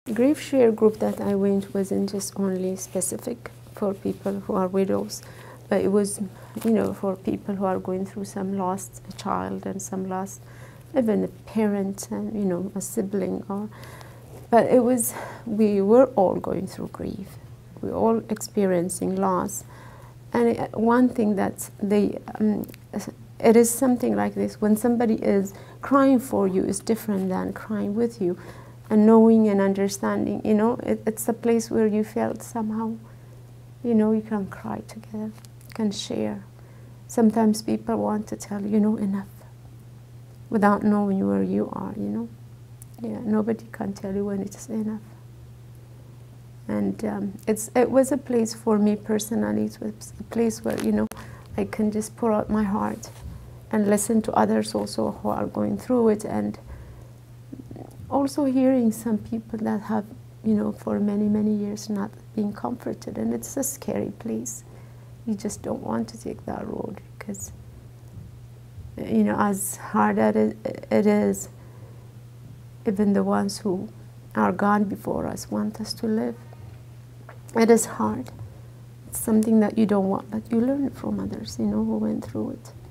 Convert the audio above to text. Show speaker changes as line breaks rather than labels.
Grief share group that I went wasn't just only specific for people who are widows, but it was, you know, for people who are going through some lost child and some lost, even a parent and, you know, a sibling. But it was, we were all going through grief. We're all experiencing loss. And one thing that it is something like this, when somebody is crying for you is different than crying with you. And knowing and understanding, you know, it's a place where you felt somehow, you know, you can cry together, you can share. Sometimes people want to tell you, know, enough, without knowing where you are, you know. Yeah, nobody can tell you when it's enough. And it was a place for me personally. It was a place where, you know, I can just pour out my heart and listen to others also who are going through it, and also hearing some people that have, you know, for many, many years not being comforted. And it's a scary place. You just don't want to take that road because, you know, as hard as it is, even the ones who are gone before us want us to live. It is hard. It's something that you don't want, but you learn from others, you know, who went through it.